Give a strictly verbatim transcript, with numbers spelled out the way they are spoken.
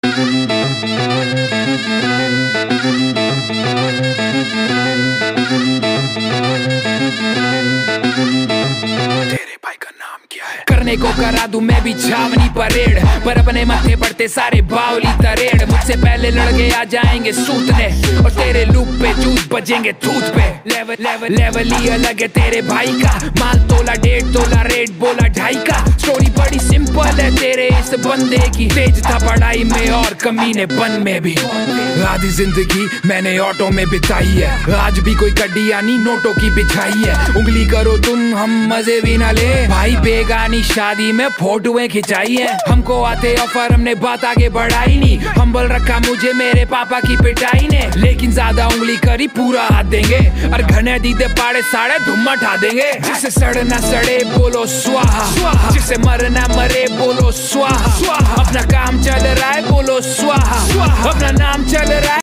करने को करा दूं मैं भी छावनी परेड, पर अपने माथे पड़ते सारे बावली तरेड़। मुझसे पहले लड़के आ जाएंगे सूतने, और तेरे लूप पे जूस बजेंगे थूत पे। लेवल लेवल लेवल ही अलग है तेरे भाई का, माल तोला डेढ़ तोला रेट बोला ढाई का। स्टोरी बड़ी सिंपल है तेरे इस बंदे की, तेज था पढ़ाई में और कमीने बन में भी। आधी जिंदगी मैंने ऑटो में बिताई है, आज भी कोई गड्डी यानी नोटों की बिछाई है। उंगली करो तुम हम मजे भी ना ले, भाई बेगानी शादी में फोटोएं खिंचाई है। हमको आते ऑफर हमने बात आगे बढ़ाई नहीं, हम्बल रखा मुझे मेरे पापा की पिटाई ने। लेकिन ज्यादा उंगली करी पूरा हाथ देंगे, और घने दीदे पाड़े साड़े धुम्म उठा देंगे। जिसे सड़ना सड़े बोलो स्वाहा, जिसे मरना मरे बोलो स्वाहा। अपना काम चल रहा है बोलो स्वाहा, अपना नाम चल रहा है।